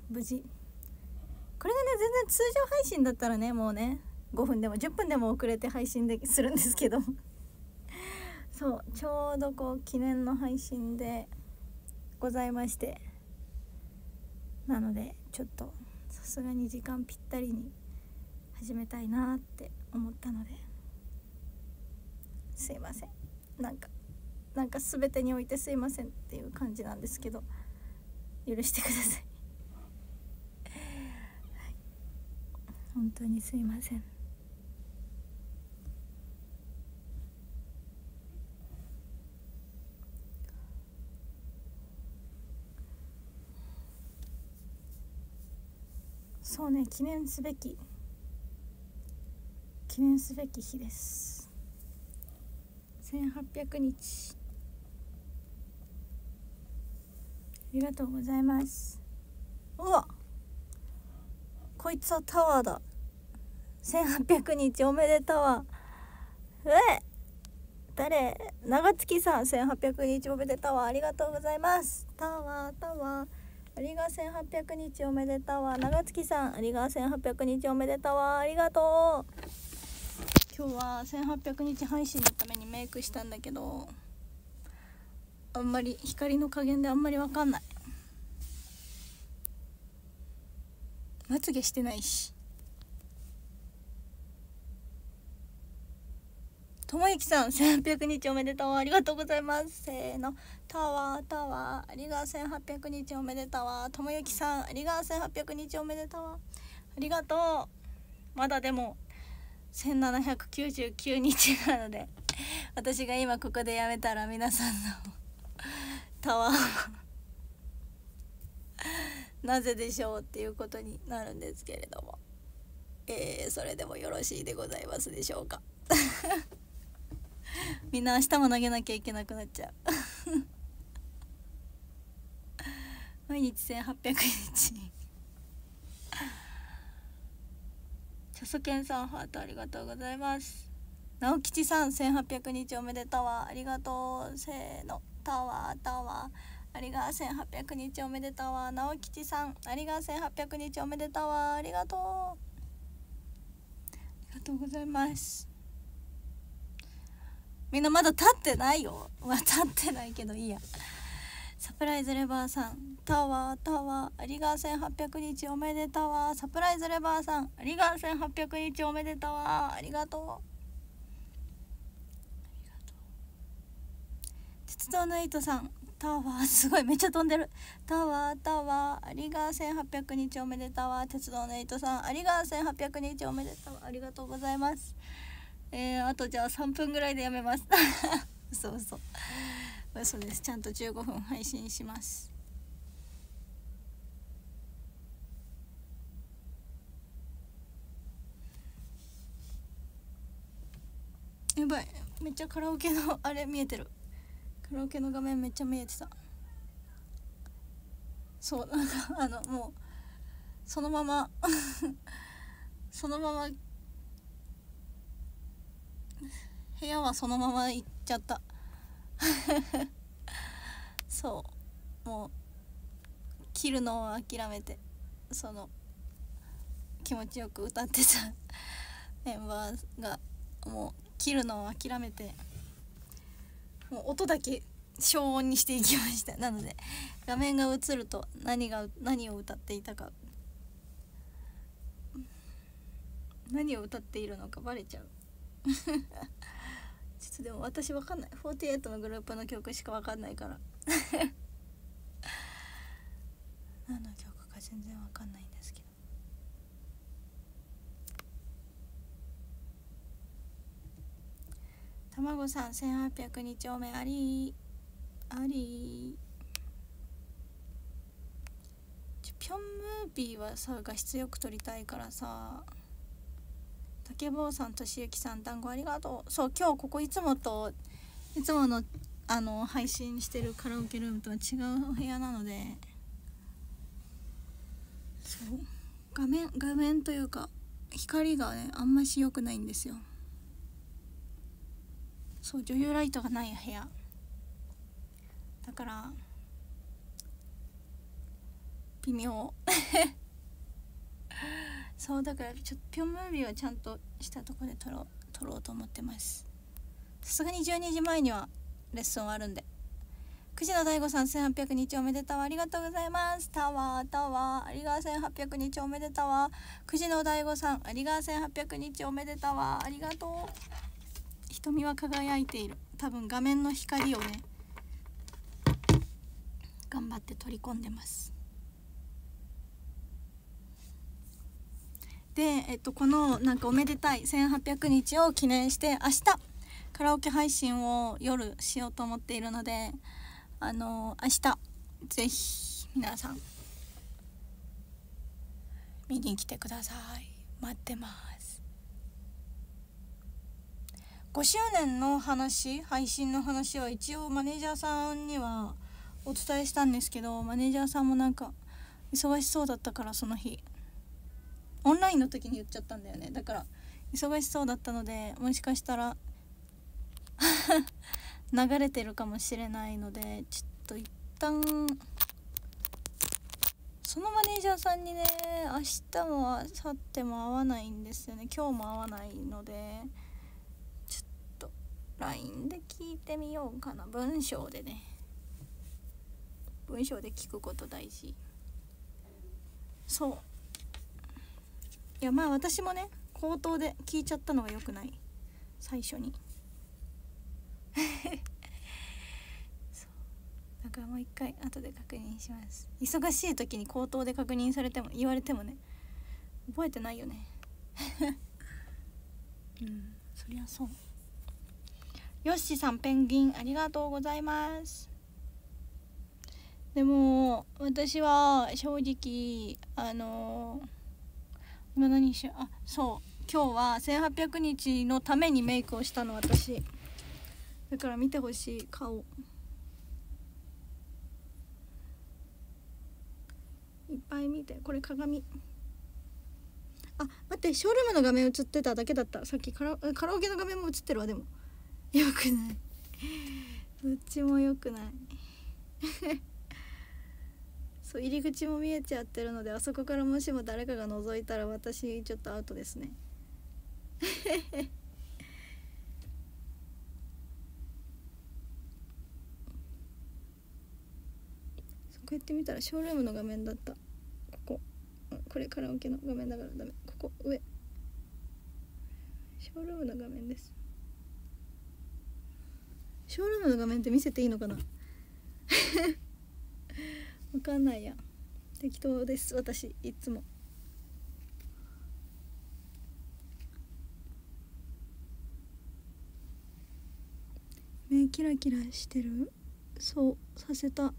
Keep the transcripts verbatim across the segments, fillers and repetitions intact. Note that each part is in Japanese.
無事これがね全然通常配信だったらねもうねごふんでもじゅっぷんでも遅れて配信でするんですけどそうちょうどこう記念の配信でございまして、なのでちょっとさすがに時間ぴったりに始めたいなって思ったので、すいません、なんかなんか全てにおいてすいませんっていう感じなんですけど、許してください、はい、本当にすいません。そうね、記念すべき記念すべき日です。せんはっぴゃくにち、ありがとうございます。うわ、こいつはタワーだ。せんはっぴゃくにちおめでたわ。え誰？長月さん、せんはっぴゃくにちおめでたわ。ありがとうございます。タワータワー、ありがせんはっぴゃくにちおめでたわ。長月さん、ありがせんはっぴゃくにちおめでたわ。ありがとう。今日はせんはっぴゃくにち配信のためにメイクしたんだけど、あんまり光の加減であんまりわかんない。まつげしてないし。ともゆきさん、せんはっぴゃくにちおめでとう。ありがとうございます。せーの、タワータワー、ありがせんはっぴゃくにちおめでとう。ともゆきさん、ありがせんはっぴゃくにちおめでとう。ありがとう。まだでもせんななひゃくきゅうじゅうきゅうにちなので、私が今ここでやめたら皆さんのタワーなぜでしょうっていうことになるんですけれども、えー、それでもよろしいでございますでしょうかみんな明日も投げなきゃいけなくなっちゃう毎日せんはっぴゃくにちチャソケンさん、ハートありがとうございます。直吉さん、せんはっぴゃくにちおめでとう。ありがとう。せーの、タワータワー、ありがせんはっぴゃくにちおめでとう。直吉さん、ありがせんはっぴゃくにちおめでとう。ありがとう、ありがとうございます。みんなまだ立ってないよ。まあ、立ってないけどいいや。サプライズレバーさん、タワータワー、ありがせんはっぴゃくにちおめでとう。サプライズレバーさん、ありがせんはっぴゃくにちおめでとう。ありがとう。鉄道のエイトさん、タワー、すごいめっちゃ飛んでる。タワータワー、ありがせんはっぴゃくにちおめでとう。鉄道のエイトさん、ありがせんはっぴゃくにちおめでとう。ありがとうございます。えー、あとじゃあさんぷんぐらいでやめますそうそう嘘です。ちゃんとじゅうごふん配信します。やばい、めっちゃカラオケのあれ見えてる。カラオケの画面めっちゃ見えてた。そう、なんかあのもうそのままそのまま部屋はそのまま行っちゃったそうもう切るのを諦めて、その気持ちよく歌ってたメンバーがもう切るのを諦めて、もう音だけ消音にしていきました。なので画面が映ると何が何を歌っていたか何を歌っているのかバレちゃうちょっとでも私わかんない、フォーティーエイトのグループの曲しかわかんないから何の曲か全然わかんないんですけど、たまごさん、せんはっぴゃくにちおめありあり。ピョンムービーはさ画質よく撮りたいからさ。竹坊さん、としゆきさん、団子ありがとう。そう、今日ここいつもといつものあの配信してるカラオケルームとは違うお部屋なので、そう画面画面というか光がねあんまし良くないんですよ。そう、女優ライトがない部屋だから微妙そうだからちょっとピョンムービーをちゃんとしたところで撮ろう撮ろうと思ってます。さすがにじゅうにじまえにはレッスンあるんで。くじの大悟さんせんはっぴゃくにちおめでとう、ありがとうございます。タワータワーありがせんはっぴゃくにちおめでとう。くじの大悟さんありがせんはっぴゃくにちおめでとう、ありがとう。瞳は輝いている。多分画面の光をね頑張って取り込んでます。でえっとこのなんかおめでたいせんはっぴゃくにちを記念して明日カラオケ配信を夜しようと思っているので、あの明日ぜひ皆さん見に来てください。待ってます。ごしゅうねんの話、配信の話は一応マネージャーさんにはお伝えしたんですけど、マネージャーさんもなんか忙しそうだったから、その日オンラインの時に言っちゃったんだよね。だから忙しそうだったので、もしかしたら流れてるかもしれないので、ちょっと一旦そのマネージャーさんにね、明日も明後日も会わないんですよね。今日も会わないので、ちょっと ライン で聞いてみようかな。文章でね、文章で聞くこと大事。そう、いやまあ私もね口頭で聞いちゃったのが良くない、最初にそうだからもう一回後で確認します。忙しい時に口頭で確認されても言われてもね、覚えてないよねうんそりゃそう。よっしさんペンギンありがとうございます。でも私は正直あの今何しよう、あそう今日はせんはっぴゃくにちのためにメイクをしたの、私だから見てほしい顔いっぱい見て。これ鏡、あ待って、ショールームの画面映ってただけだった。さっきカラ、カラオケの画面も映ってるわ。でもよくないどっちもよくないそう入り口も見えちゃってるので、あそこからもしも誰かが覗いたら私ちょっとアウトですねそうこうやって見たらショールームの画面だった。こここれカラオケの画面だからダメ。ここ上ショールームの画面です。ショールームの画面って見せていいのかなわかんないや、適当です私いつも。目キラキラしてる。そうさせた。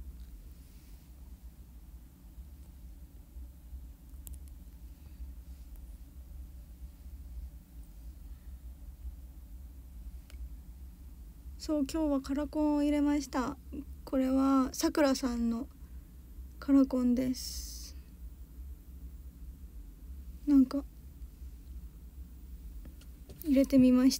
そう今日はカラコンを入れました。これはさくらさんのカラコンです。なんか入れてみました。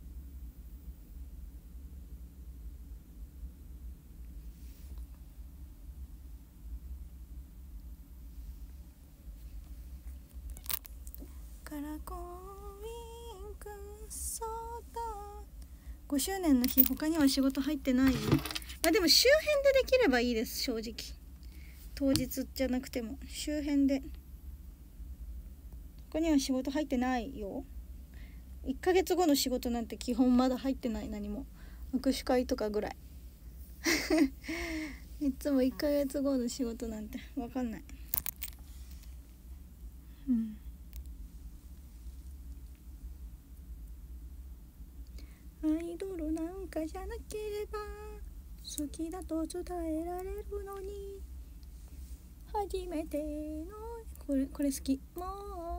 カラコンウィンクソーダごしゅうねんの日他には仕事入ってない。あでも周辺でできればいいです。正直当日じゃなくても周辺で。他には仕事入ってないよ。いっかげつごの仕事なんて基本まだ入ってない。何も握手会とかぐらいいつもいっかげつごの仕事なんて分かんない。うんアイドルなんかじゃなければ好きだと伝えられるのに、初めてのこれこれ好き。も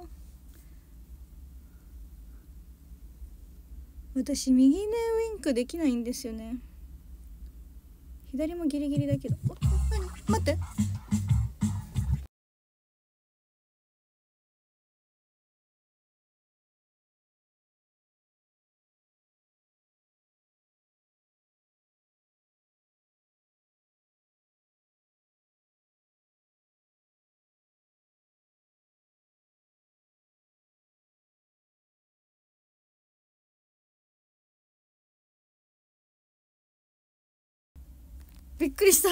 う私右目ウインクできないんですよね。左もギリギリだけど。お何待ってびっくりした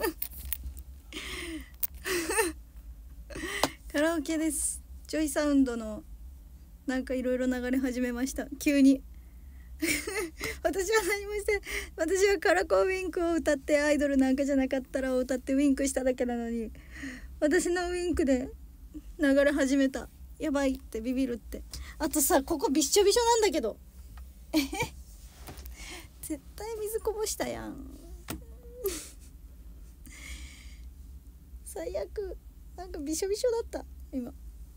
カラオケです。ジョイサウンドのなんかいろいろ流れ始めました、急に私は何もして、私はカラコンウィンクを歌って、アイドルなんかじゃなかったらを歌ってウィンクしただけなのに、私のウィンクで流れ始めた。やばいってビビるって。あとさ、ここびっしょびしょなんだけどえへ絶対水こぼしたやん最悪。なんかびしょびしょだった今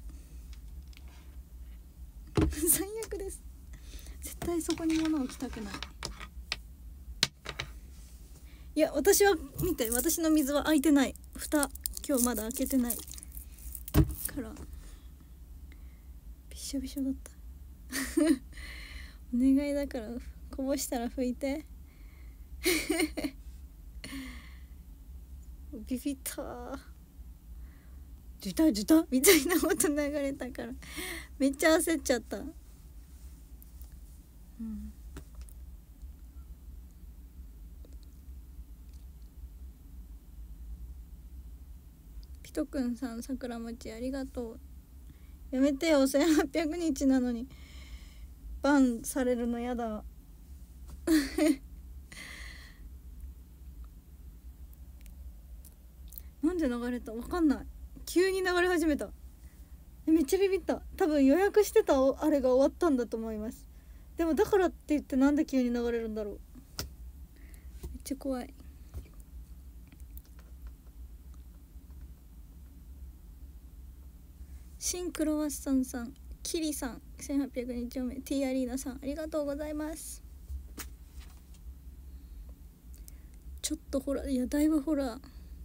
最悪です。絶対そこに物を置きたくない。いや、私は見て、私の水は開いてない。蓋今日まだ開けてないからびしょびしょだったお願いだからこぼしたら拭いてビビったー。ジュタジュタみたいな音流れたからめっちゃ焦っちゃった。うん、ピトくんさん、桜餅ありがとう。やめてよ、せんはっぴゃくにちなのにバンされるのやだなんで流れたわかんない。急に流れ始めた。めっちゃビビった。多分予約してたあれが終わったんだと思います。でもだからって言ってなんで急に流れるんだろう。めっちゃ怖い。シンクロワッサンさん、キリさん、せんはっぴゃくにちめ、T アリーナさん、ありがとうございます。ちょっとホラー、いやだいぶホラー。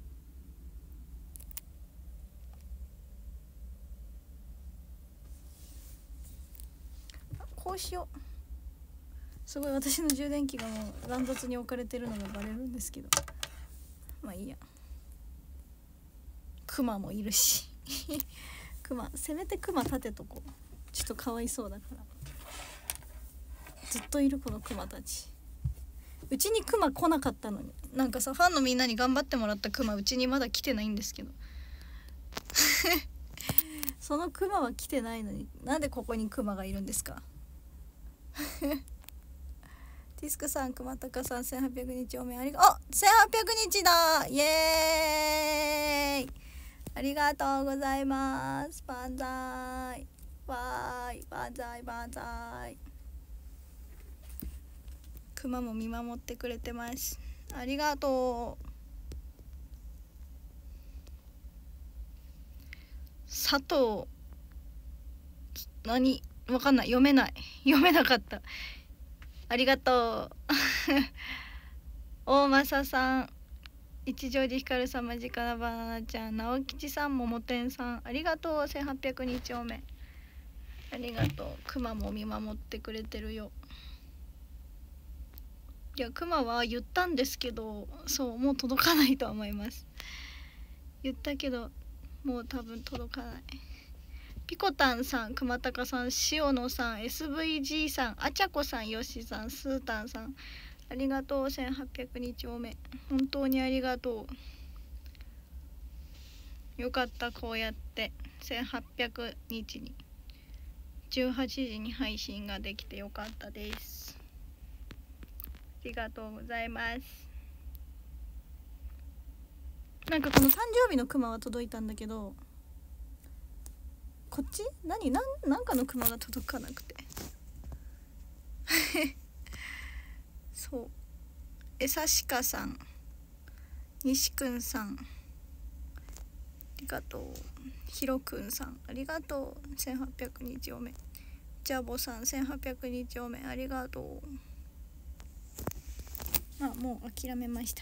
こうしよう。すごい私の充電器がもう乱雑に置かれてるのがバレるんですけど、まあいいや。クマもいるしクマ、せめてクマ立てとこう。ちょっとかわいそうだから。ずっといるこのクマたち。うちにクマ来なかったのに、なんかさ、ファンのみんなに頑張ってもらったクマうちにまだ来てないんですけどそのクマは来てないのになんでここにクマがいるんですかティスクさん、熊高さん、せんはっぴゃくにちおめありがとう。あ、せんはっぴゃくにちだ、イエーイ、ありがとうございます。バンザイわーい、バンザイバンザイ。クマも見守ってくれてます。ありがとう。佐藤何わかんない、読めない、読めなかった。ありがとう大政さん、一乗寺ひかるさん、間近なバナナちゃん、直吉さん、桃天さん、ありがとう。せんはっぴゃくにちおめありがとう。クマも見守ってくれてるよ。いや、クマは言ったんですけど、そうもう届かないと思います。言ったけどもう多分届かない。ピコタンさん、熊高さん、塩野さん、 エスブイジー さん、あちゃこさん、よしさん、スータンさん、ありがとう。せんはっぴゃくにちおめ本当にありがとう。よかった、こうやってせんはっぴゃくにちにじゅうはちじに配信ができてよかったです。ありがとうございます。なんかこの誕生日のクマは届いたんだけど、こっち何なんなんかのクマが届かなくてそう、えさしかさん、にしくんさん、ありがとう。ひろくんさん、ありがとう。せんはっぴゃくにちおめ。ジャボさん、せんはっぴゃくにちおめありがとう。まあもう諦めました。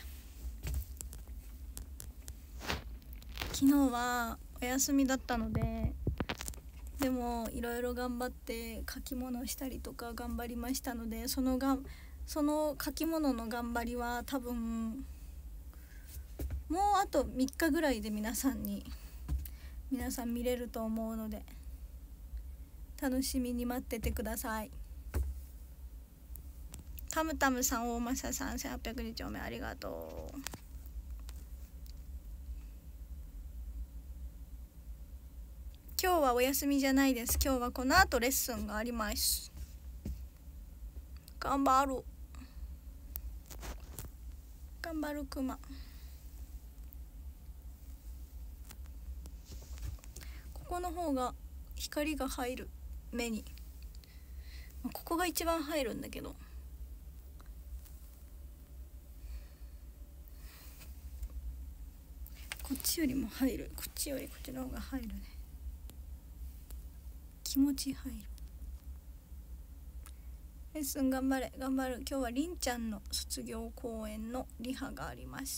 昨日はお休みだったので、でもいろいろ頑張って書き物したりとか頑張りましたので、そのがその書き物の頑張りは多分もうあとみっかぐらいで皆さんに皆さん見れると思うので、楽しみに待っててください。タムタムさん、大政さん、せんはっぴゃくにちおめありがとう。 今日はお休みじゃないです。今日はこの後レッスンがあります。頑張る頑張るクマ。ここの方が光が入る、目に。ここが一番入るんだけど、こっちよりも入る。こっちよりこっちの方が入るね。気持ち入る。レッスン頑張れ頑張る。今日はりんちゃんの卒業公演のリハがあります。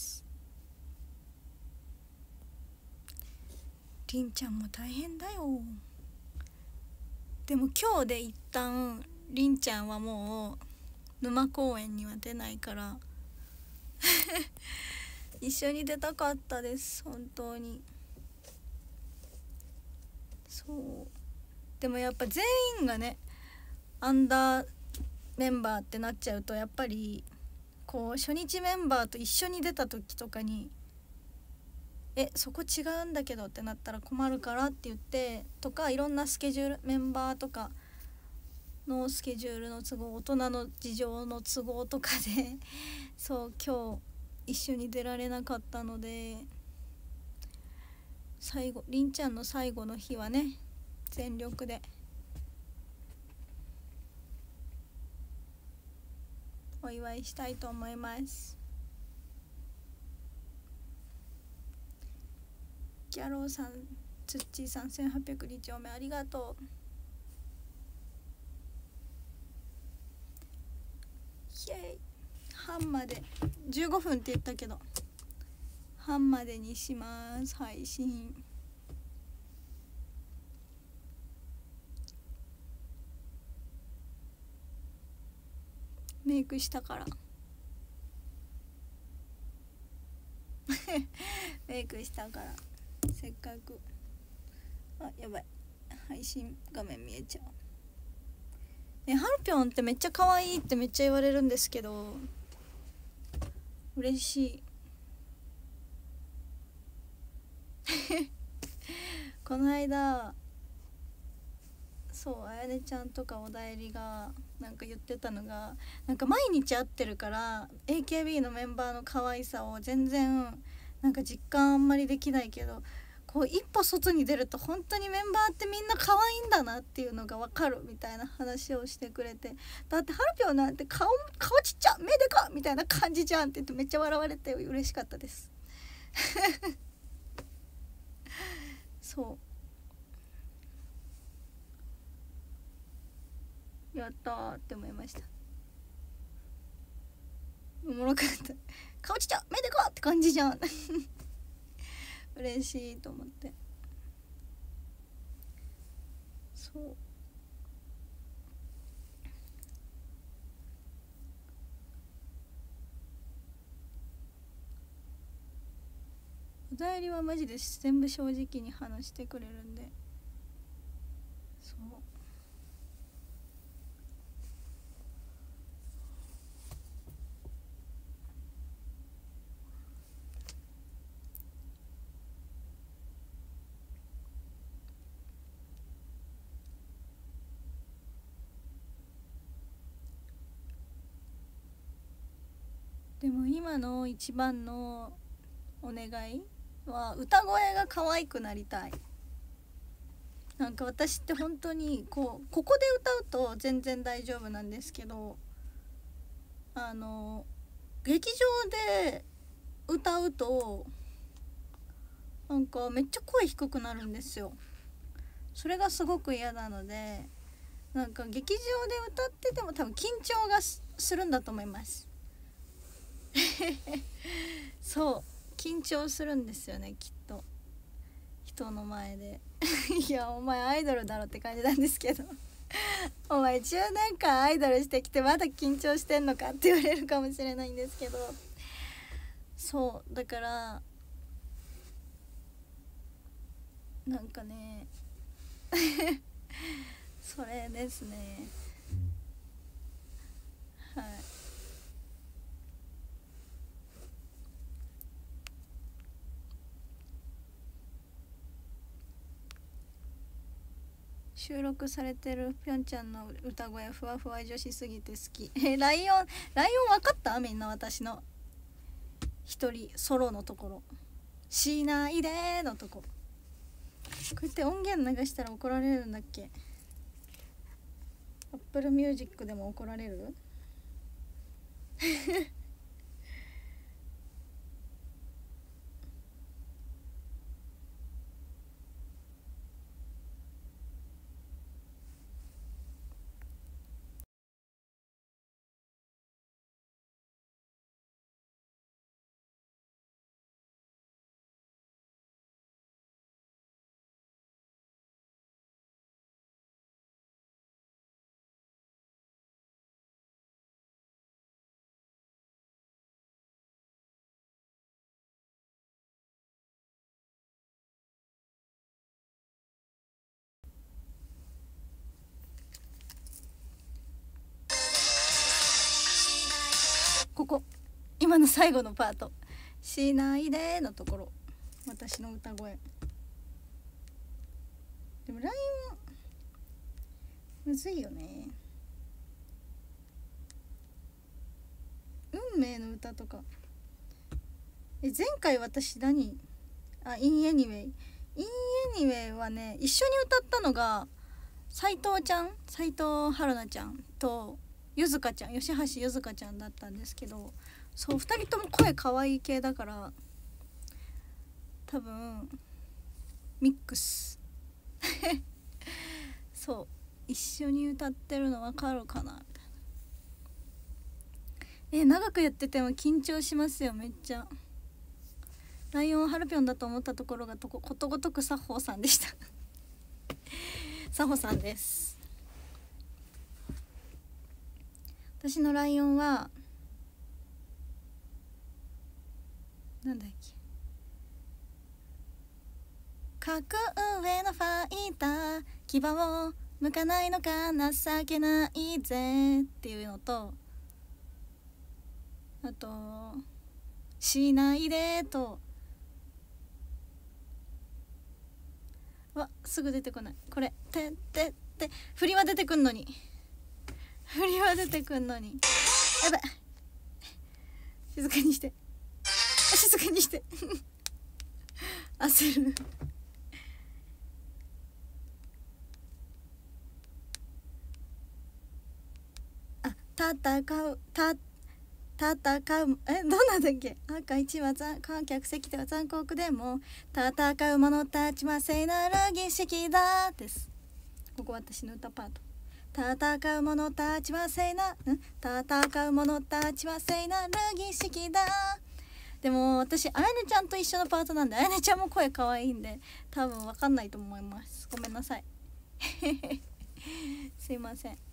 りんちゃんも大変だよ。でも今日で一旦りんちゃんはもう沼公園には出ないから一緒に出たかったです、本当に。そうでもやっぱ全員がねアンダーメンバーってなっちゃうと、やっぱりこう初日メンバーと一緒に出た時とかに「えそこ違うんだけど」ってなったら困るからって言ってとか、いろんなスケジュール、メンバーとかのスケジュールの都合、大人の事情の都合とかでそう今日一緒に出られなかったので、最後りんちゃんの最後の日はね全力でお祝いしたいと思います。ギャローさん、ツッチーさん、せんはっぴゃくにちおめありがとう。イエイ。半までじゅうごふんって言ったけど半までにします、配信。メイクしたからメイクしたから、せっかく。あ、やばい、配信画面見えちゃう。ね、ハルピョンってめっちゃ可愛いってめっちゃ言われるんですけど、嬉しいこの間そう、あやねちゃんとかおだえりがなんか言ってたのが、なんか毎日会ってるから エーケービー のメンバーの可愛さを全然なんか実感あんまりできないけど、こう一歩外に出ると本当にメンバーってみんな可愛いんだなっていうのが分かるみたいな話をしてくれて、だってハルピョンなんて顔顔ちっちゃ目でかみたいな感じじゃんって言ってめっちゃ笑われて嬉しかったですそうやったーって思いました。おもろかった顔ちっちゃ目でかって感じじゃん嬉しいと思って。そうおだえりはマジで全部正直に話してくれるんで、そうでも今の一番のお願いは歌声が可愛くなりたい。なんか私って本当にこうここで歌うと全然大丈夫なんですけど、あの劇場で歌うとなんかめっちゃ声低くなるんですよ。それがすごく嫌なので、なんか劇場で歌ってても多分緊張がするんだと思いますそう緊張するんですよね、きっと人の前でいやお前アイドルだろって感じなんですけどお前じゅうねんかんアイドルしてきてまだ緊張してんのかって言われるかもしれないんですけど、そうだからなんかねそれですね。はい、 収録されてるぴょんちゃんの歌声ふわふわ女子すぎて好き。えライオンライオン分かった？みんな私の一人ソロのところしないでのとこ、こうやって音源流したら怒られるんだっけ？ Apple Music でも怒られる？ここ今の最後のパート「しないで」のところ、私の歌声。でもライオンむずいよね。運命の歌とか、え前回私何あインエニウェイインエニウェイはね、一緒に歌ったのが斉藤ちゃん斉藤春菜ちゃんとゆずかちゃん吉橋ゆずかちゃんだったんですけど、そうふたりとも声可愛い系だから多分ミックスそう一緒に歌ってるの分かるかなみたいな。え長くやってても緊張しますよめっちゃ。ライオンハルピョンだと思ったところがとこことごとくサッホーさんでしたサホさんです。私のライオンはなんだっけ、格上のファイター牙を向かないのか情けないぜっていうのと、あとしないでと、わすぐ出てこないこれてってって振りは出てくんのに振りは出てくんのにやばい静かにして静かにして焦るあ戦うた戦うえどんなんだっけ、赤一は観客席では残酷でも戦う者たちは聖なる儀式だです。ここ私の歌パート。戦う者たちは聖な、ん戦う者たちは聖なる儀式だ。でも私あやねちゃんと一緒のパートなんで、あやねちゃんも声可愛いんで多分わかんないと思います。ごめんなさいすいません。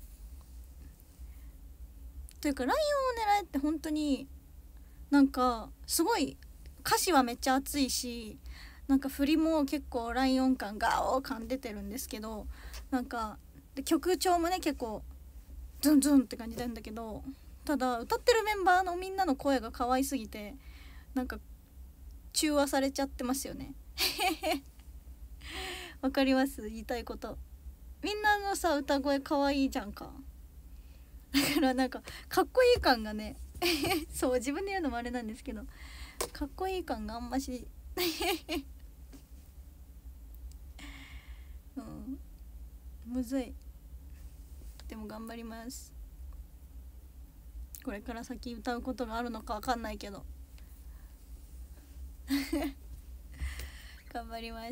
というかライオンを狙えって本当になんかすごい歌詞はめっちゃ熱いし、なんか振りも結構ライオン感ガオー感出てるんですけど、なんかで曲調もね結構ズンズンって感じなんだけど、ただ歌ってるメンバーのみんなの声が可愛すぎてなんか中和されちゃってますよねわかります言いたいこと。みんなのさ歌声可愛いじゃんか。だからなんかかっこいい感がねそう自分で言うのもあれなんですけど、かっこいい感があんましうんむずい。でも頑張ります。これから先歌うことがあるのかわかんないけど頑張ります。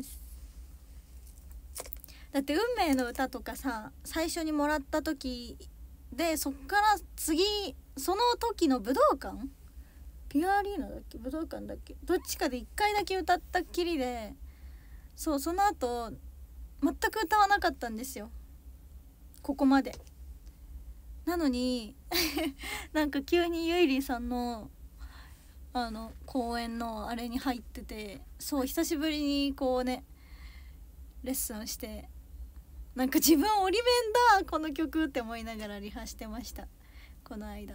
だって運命の歌とかさ最初にもらった時で、そっから次その時の武道館ピュアアリーナだっけ武道館だっけどっちかでいっかいだけ歌ったっきりで、そうその後全く歌わなかったんですよここまで。なのになんか急にゆいりさんのあの公演のあれに入ってて、そう久しぶりにこうねレッスンして、なんか自分折り面だこの曲って思いながらリハしてましたこの間。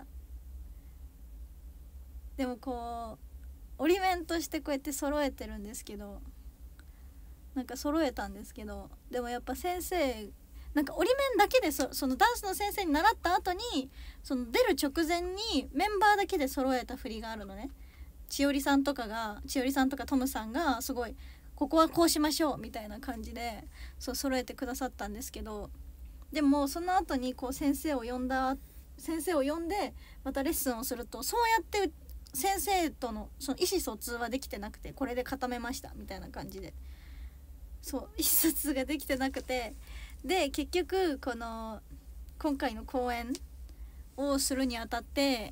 でもこう折り面としてこうやって揃えてるんですけど、 なんか揃えたんですけど、でもやっぱ先生なんか折り面だけで そ, そのダンスの先生に習った後にその出る直前にメンバーだけで揃えた振りがあるのね。千織さんとかが千織さんとかトムさんがすごいここはこうしましょうみたいな感じでそう揃えてくださったんですけど、でもその後にこう先生を呼んだ先生を呼んでまたレッスンをすると、そうやって先生とのその意思疎通はできてなくて、これで固めましたみたいな感じで、そう意思疎通ができてなくて、で結局この今回の公演をするにあたって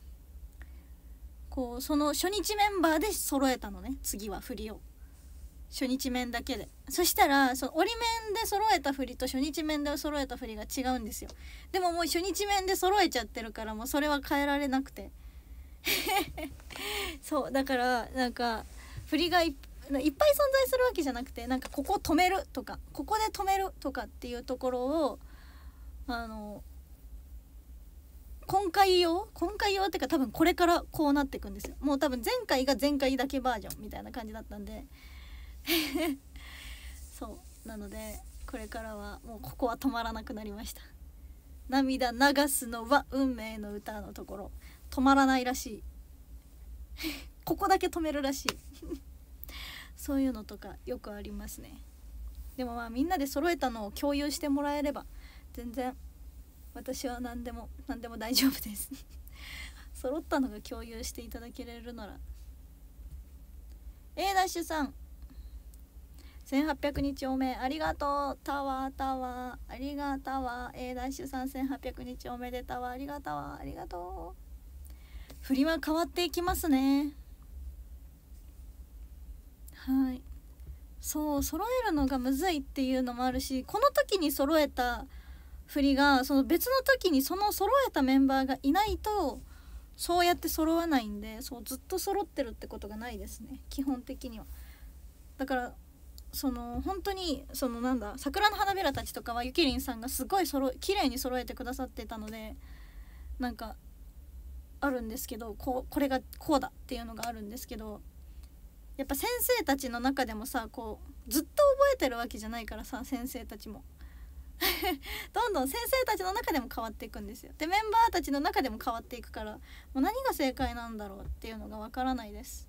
こうその初日メンバーで揃えたのね。次は振りを初日面だけで、そしたらその折り面で揃えた振りと初日面で揃えた振りが違うんですよ。でももう初日面で揃えちゃってるからもうそれは変えられなくてそうだからなんか振りがいっいっぱい存在するわけじゃなくて、なんかここ止めるとかここで止めるとかっていうところをあの今回用今回用っていうか多分これからこうなっていくんですよ。もう多分前回が前回だけバージョンみたいな感じだったんでそうなのでこれからはもうここは止まらなくなりました。涙流すのは運命の歌のところ止まらないらしいここだけ止めるらしいそういうのとかよくありますね。でもまあみんなで揃えたのを共有してもらえれば全然私は何でも何でも大丈夫です揃ったのが共有していただけれるなら。 A ダッシュさんせんはっぴゃくにちおめありがとう。タワータワーありがたわ。 A ダッシュさんせんはっぴゃくにちおめでたわ。ありがたわありがとう。振りは変わっていきますね。はい、そう揃えるのがむずいっていうのもあるし、この時に揃えた振りがその別の時にその揃えたメンバーがいないとそうやって揃わないんで、そうずっと揃ってるってことがないですね基本的には。だからその本当にそのなんだ桜の花びらたちとかはゆきりんさんがすごいそろ綺麗に揃えてくださってたのでなんかあるんですけど、こうこれがこうだっていうのがあるんですけど、やっぱ先生たちの中でもさこうずっと覚えてるわけじゃないからさ、先生たちもどんどん先生たちの中でも変わっていくんですよ。でメンバーたちの中でも変わっていくからもう何が正解なんだろうっていうのがわからないです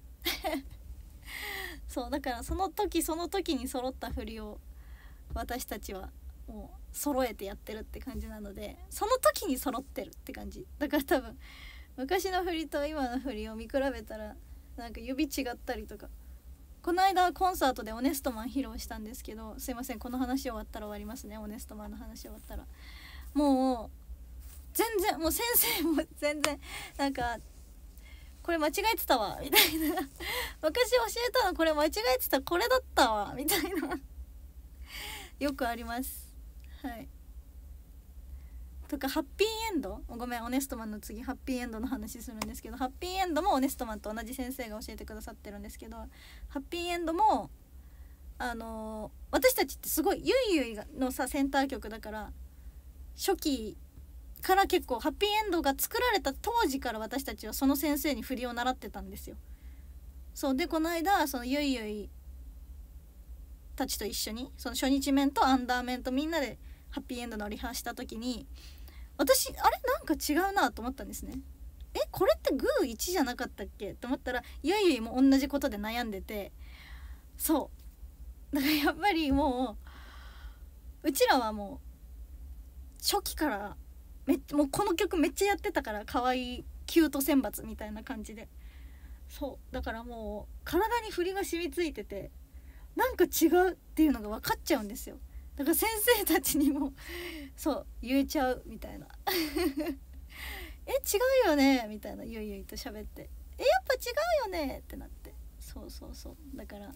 そうだからその時その時に揃った振りを私たちはもう揃えてやってるって感じなので、その時に揃ってるって感じだから多分昔の振りと今の振りを見比べたらなんか指違ったりとか、この間コンサートでオネストマン披露したんですけど、すいませんこの話終わったら終わりますね。オネストマンの話終わったらもう全然もう先生も全然なんかこれ間違えてたわみたいな昔教えたのこれ間違えてたこれだったわみたいなよくあります。はいとかハッピーエンド、ごめんオネストマンの次ハッピーエンドの話するんですけど、ハッピーエンドもオネストマンと同じ先生が教えてくださってるんですけど、ハッピーエンドもあのー、私たちってすごいゆいゆいのさセンター曲だから初期から結構ハッピーエンドが作られた当時から私たちはその先生に振りを習ってたんですよ。そうでこの間そのゆいゆいたちと一緒にその初日面とアンダー面とみんなでハッピーエンドのリハした時に私あれなんか違うなと思ったんですね。えこれってグーいちじゃなかったっけと思ったらゆいゆいも同じことで悩んでて、そうだからやっぱりもううちらはもう初期からめもうこの曲めっちゃやってたから可愛いキュート選抜みたいな感じで、そうだからもう体に振りが染みついててなんか違うっていうのが分かっちゃうんですよ。だから先生たちにもそう言えちゃうみたいなえ違うよねみたいなゆいゆいと喋ってえやっぱ違うよねってなって、そうそうそうだから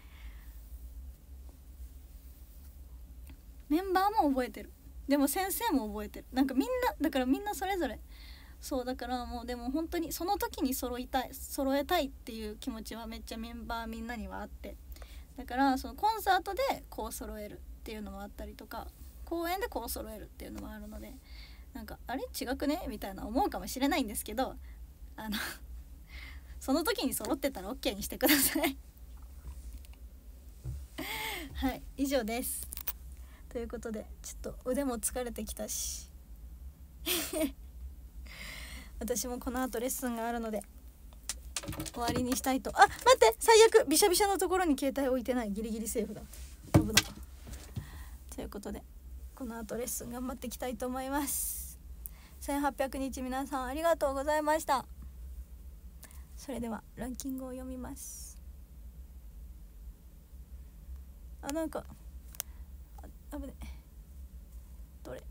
メンバーも覚えてる、でも先生も覚えてる、なんかみんなだからみんなそれぞれそうだからもうでも本当にその時に揃いたい揃えたいっていう気持ちはめっちゃメンバーみんなにはあって、だからそのコンサートでこう揃えるっていうのもあったりとか公演でこう揃えるっていうのもあるので、なんかあれ違くねみたいな思うかもしれないんですけど、あのその時に揃ってたら OK にしてくださいはい、以上です。ということでちょっと腕も疲れてきたし私もこの後レッスンがあるので終わりにしたいと。あ、待って、最悪ビシャビシャのところに携帯置いてない。ギリギリセーフだ。危な。ということでこの後レッスン頑張っていきたいと思います。せんはっぴゃくにち皆さんありがとうございました。それではランキングを読みます。あ、なんかあ危ね。どれ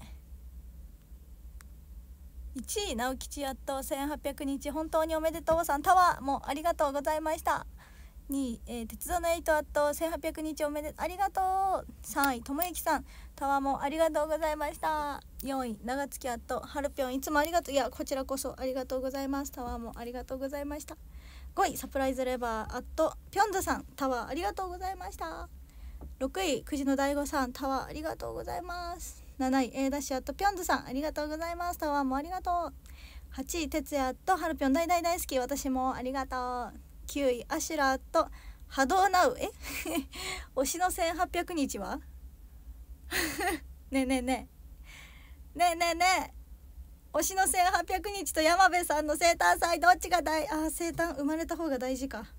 いちい直吉やっとせんはっぴゃくにち本当におめでとうさんタワーもありがとうございました。にい、えー、鉄道のエイトあっとせんはっぴゃくにちおめでありがとう。さんいともゆきさんタワーもありがとうございました。よんい長月あっとはるぴょんいつもありがとう。いやこちらこそありがとうございます。タワーもありがとうございました。ごいサプライズレバーあっとぴょんずさんタワーありがとうございました。ろくいくじのだいごさんタワーありがとうございます。なない A ダッシュあっとぴょんずさんありがとうございます。タワーもありがとう。はちい哲也とはるぴょん大大大好き私もありがとう。きゅういアシュラと波動ナウえ推しのせんはっぴゃくにちはねえねえねえねえねえねえ推しのせんはっぴゃくにちと山辺さんの生誕祭どっちが大あ生誕生まれた方が大事か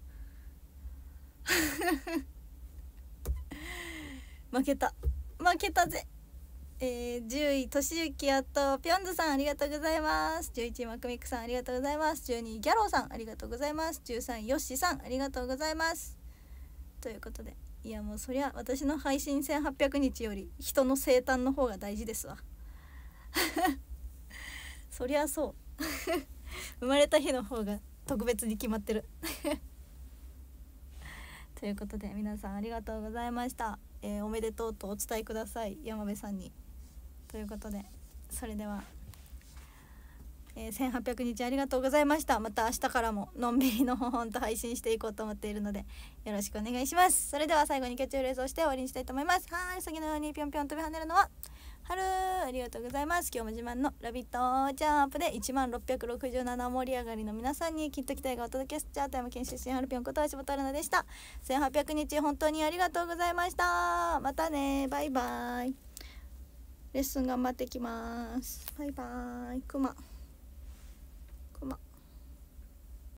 負けた負けたぜ。えー、じゅういとしゆきあとぴょんずさんありがとうございます。じゅういちいまくみくさんありがとうございます。じゅうにいギャローさんありがとうございます。じゅうさんいよっしさんありがとうございます。ということでいやもうそりゃ私の配信せんはっぴゃくにちより人の生誕の方が大事ですわそりゃそう生まれた日の方が特別に決まってるということで皆さんありがとうございました。えー、おめでとうとお伝えください山辺さんに。ということでそれでは、えー、せんはっぴゃくにちありがとうございました。また明日からものんびりのほほんと配信していこうと思っているのでよろしくお願いします。それでは最後にキャッチフレーズをして終わりにしたいと思います。はい、次のようにぴょんぴょん飛び跳ねるのは春ありがとうございます。今日も自慢のラビットジャンプでいちまんろっぴゃくろくじゅうなな盛り上がりの皆さんにきっと期待がお届けすチャート山県出身春ぴょんこと橋本春菜でした。せんはっぴゃくにち本当にありがとうございました。またねバイバイ。レッスン頑張ってきます。バイバイクマ。